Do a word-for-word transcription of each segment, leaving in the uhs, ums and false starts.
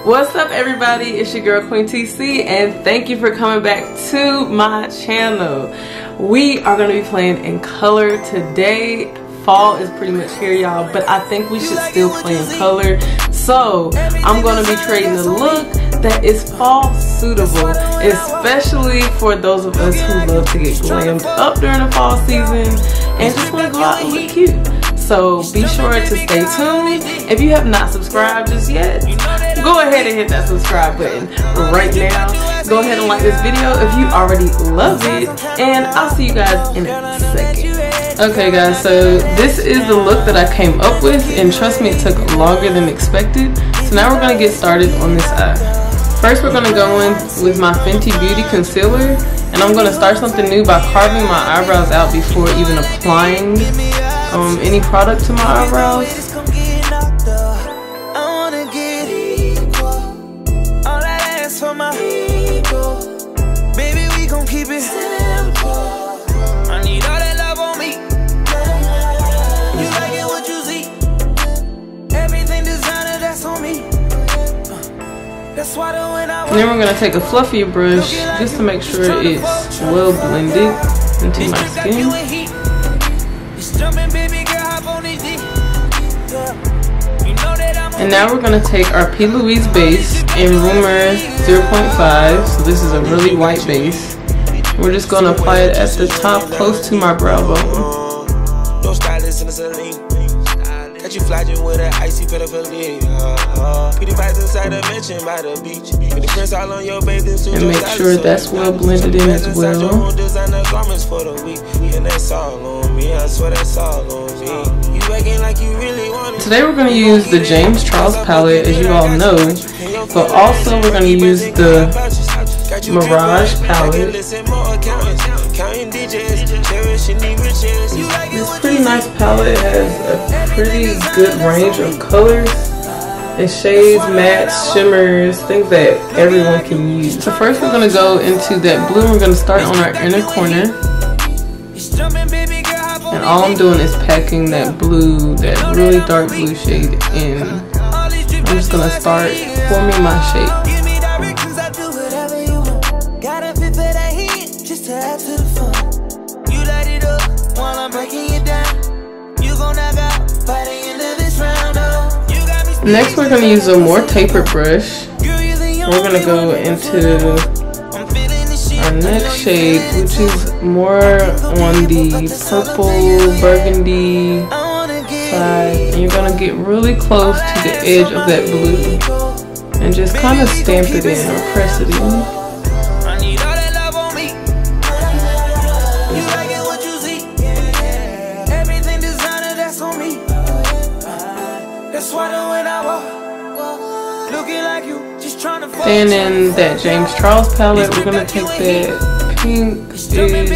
What's up everybody, it's your girl Queen T C and thank you for coming back to my channel. We are going to be playing in color today. Fall is pretty much here y'all, but I think we should still play in color. So I'm going to be creating a look that is fall suitable, especially for those of us who love to get glammed up during the fall season and just want to go out and look cute. So be sure to stay tuned. If you have not subscribed just yet, go ahead and hit that subscribe button right now. Go ahead and like this video if you already love it, and I'll see you guys in a second. Okay guys, so this is the look that I came up with, and trust me, it took longer than expected. So now we're gonna get started on this eye. First we're gonna go in with my Fenty Beauty concealer, and I'm gonna start something new by carving my eyebrows out before even applying um, any product to my eyebrows. And then we're going to take a fluffier brush just to make sure it's well blended into my skin. And now we're going to take our P. Louise base in Rumor zero point five. So this is a really white base. We're just going to apply it at the top close to my brow bone. You flying with an icy pedophilia. Pretty vibes inside a mansion by the beach. With the prints all on your bathing suit. And make sure that's well blended in as well. Designer garments for the week. And that's all on me. I swear that's all on me. You acting like you really want it. Today we're going to use the James Charles palette, as you all know. But also we're going to use the Mirage palette. This pretty nice palette has a pretty good range of colors and shades, mattes, shimmers, things that everyone can use. So first we're going to go into that blue. We're going to start on our inner corner. And all I'm doing is packing that blue, that really dark blue shade in. I'm just going to start forming my shape. Next we're going to use a more tapered brush. We're going to go into our next shade, which is more on the purple burgundy side. And you're going to get really close to the edge of that blue and just kind of stamp it in or press it in. And in that James Charles palette, we're going to take that pinkish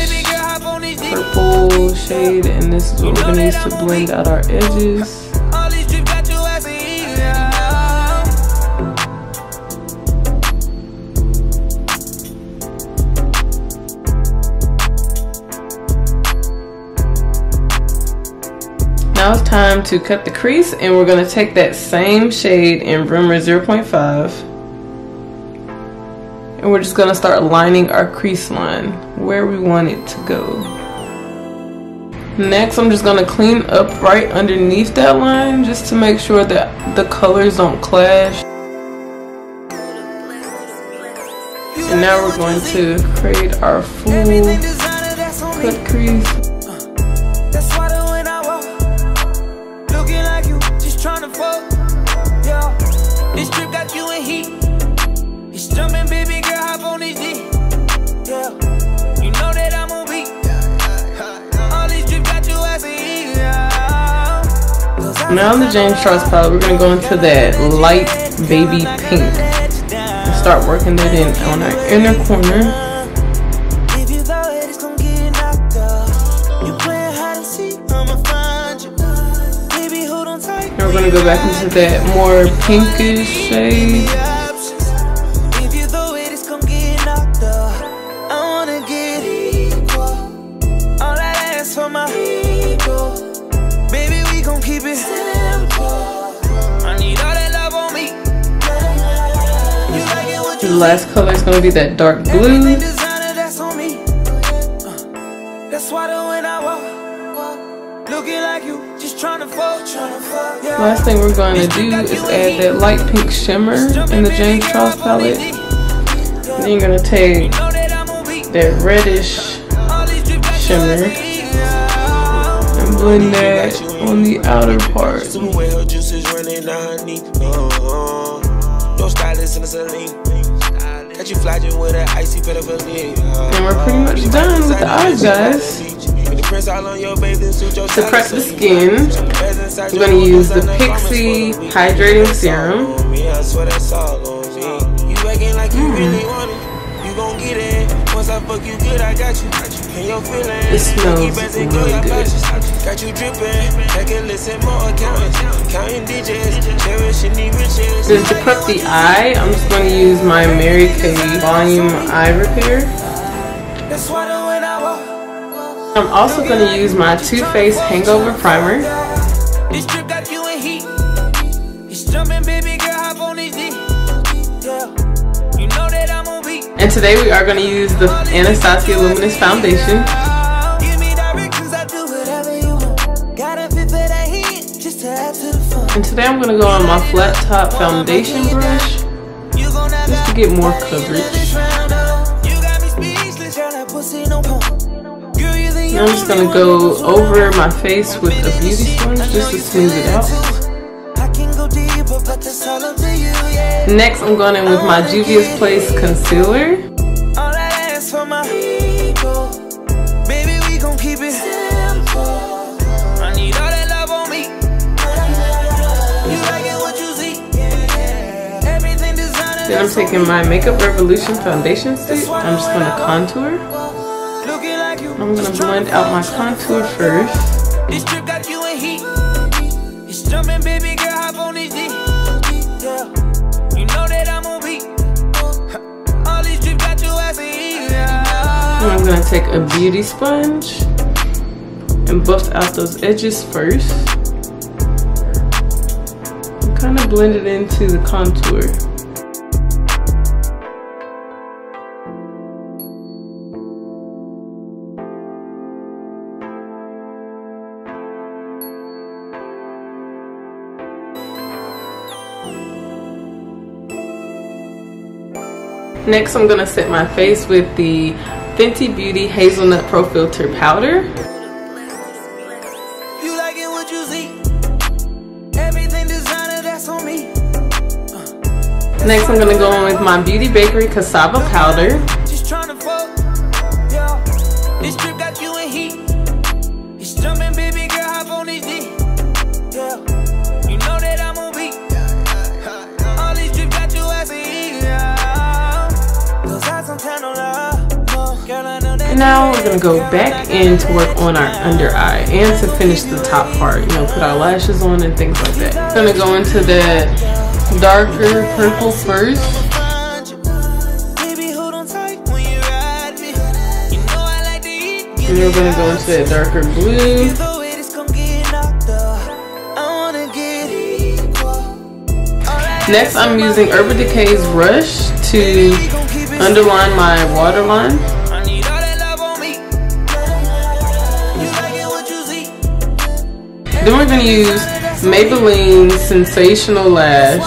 purple shade, and this is what we're going to use to blend out our edges. Now it's time to cut the crease, and we're going to take that same shade in Rumor zero point five. And we're just going to start lining our crease line where we want it to go. Next, I'm just going to clean up right underneath that line just to make sure that the colors don't clash. And now we're going to create our full cut crease. This trip got you in heat. It's jumping, baby girl, hop on this D. Yeah, you know that I'm on beat. All these trips got you as a heat. Now in the James Charles palette, we're gonna go into that light baby pink and start working that in on our inner corner. We're going to go back into that more pinkish shade. The last color is gonna be that dark blue. Last thing we're going to do is add that light pink shimmer in the James Charles palette. And then you're going to take that reddish shimmer and blend that on the outer part. And we're pretty much done with the eyes, guys. To prep the skin, I'm going to use the Pixie Hydrating Serum. Mm. It smells really good. Then to prep the eye, I'm just going to use my Mary Kay Volume Eye Repair. I'm also going to use my Too Faced Hangover Primer. And today we are going to use the Anastasia Luminous Foundation. And today I'm going to go on my flat top foundation brush just to get more coverage. And I'm just going to go over my face with a beauty sponge just to smooth it out. Next, I'm going in with my Juvia's Place Concealer. Then I'm taking my Makeup Revolution foundation stick. I'm just going to contour. I'm going to blend out my contour first. And I'm going to take a beauty sponge and buff out those edges first. And kind of blend it into the contour. Next, I'm going to set my face with the Fenty Beauty Hazelnut Pro Filter Powder. Next, I'm going to go in with my Beauty Bakery Cassava Powder. Now we're gonna go back in to work on our under eye and to finish the top part, you know, put our lashes on and things like that. I'm gonna go into that darker purple first. And we're gonna go into that darker blue. Next, I'm using Urban Decay's Rush to underline my waterline. Then we're going to use Maybelline Sensational Lash.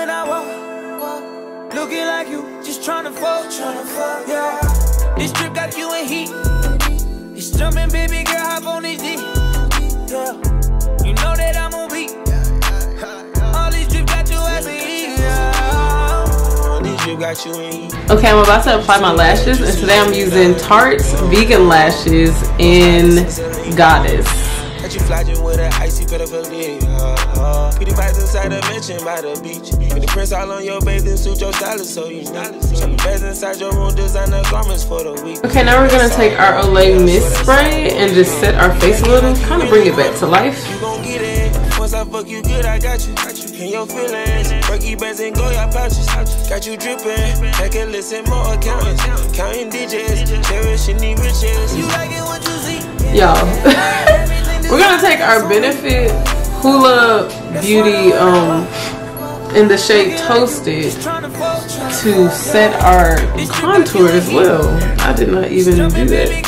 Okay, I'm about to apply my lashes, and today I'm using Tarte's Vegan Lashes in Goddess. You flying with an icy pitiful day. Pretty vibes inside a mansion by the beach. When the prince all on your bathing suit, your style is so unique. Some beds inside your room, designer garments for the week. Okay, now we're gonna take our Olay Mist Spray and just set our face a little, kind of bring it back to life. You gon' get it. Once I fuck you good, I got you. In your feelings, Berkey bands and Goya pouches. Got you dripping, packing lists and more accountants. Counting digits, cherishing the riches. You like it what you see? Y'all. We're gonna take our Benefit Hoola Beauty um in the shade Toasted to set our contour as well. I did not even do that.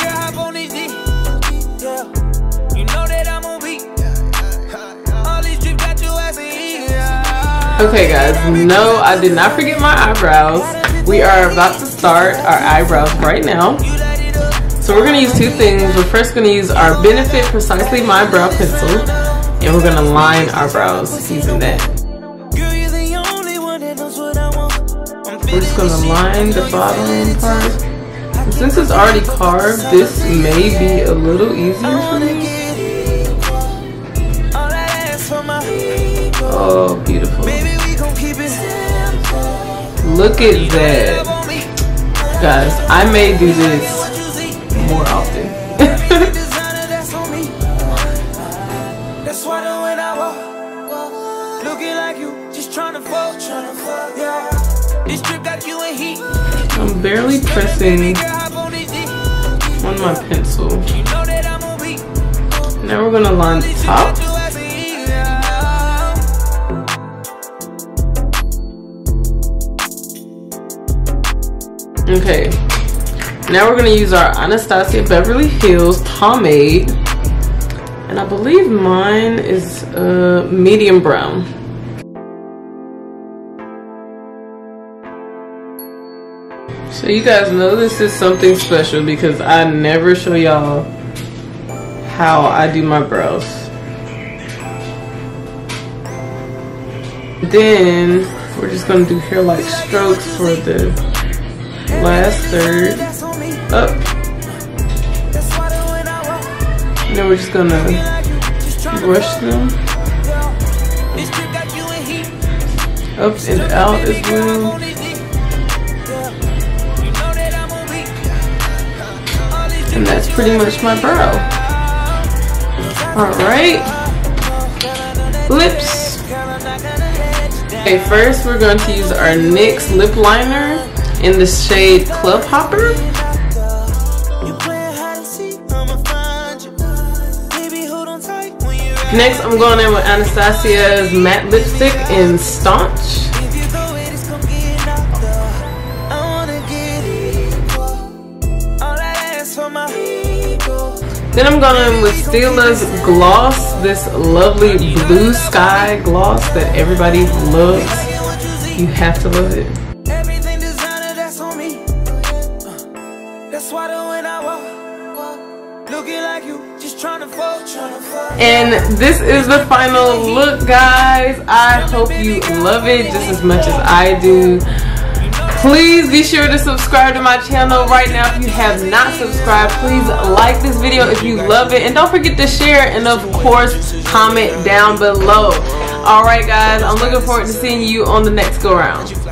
Okay guys, no, I did not forget my eyebrows. We are about to start our eyebrows right now. So we're gonna use two things. We're first gonna use our Benefit Precisely My Brow Pencil, and we're gonna line our brows using that. We're just gonna line the bottom part. And since it's already carved, this may be a little easier for me. Oh, beautiful. Look at that. Guys, I may do this more often. I'm barely pressing on my pencil. Now we're gonna line the top. Okay, now we're gonna use our Anastasia Beverly Hills pomade, and I believe mine is uh, medium brown. So you guys know this is something special because I never show y'all how I do my brows. Then we're just gonna do hair-like strokes for the last third up. And then we're just gonna brush them up and out as well. And that's pretty much my brow. Alright. Lips. Okay, first we're going to use our N Y X lip liner in the shade Club Hopper. Next, I'm going in with Anastasia's matte lipstick in Staunch. Then I'm going in with Stila's gloss, this lovely blue sky gloss that everybody loves. You have to love it. And this is the final look, guys. I hope you love it just as much as I do. Please be sure to subscribe to my channel right now if you have not subscribed. Please like this video if you love it, and don't forget to share, and of course comment down below. Alright guys, I'm looking forward to seeing you on the next go round.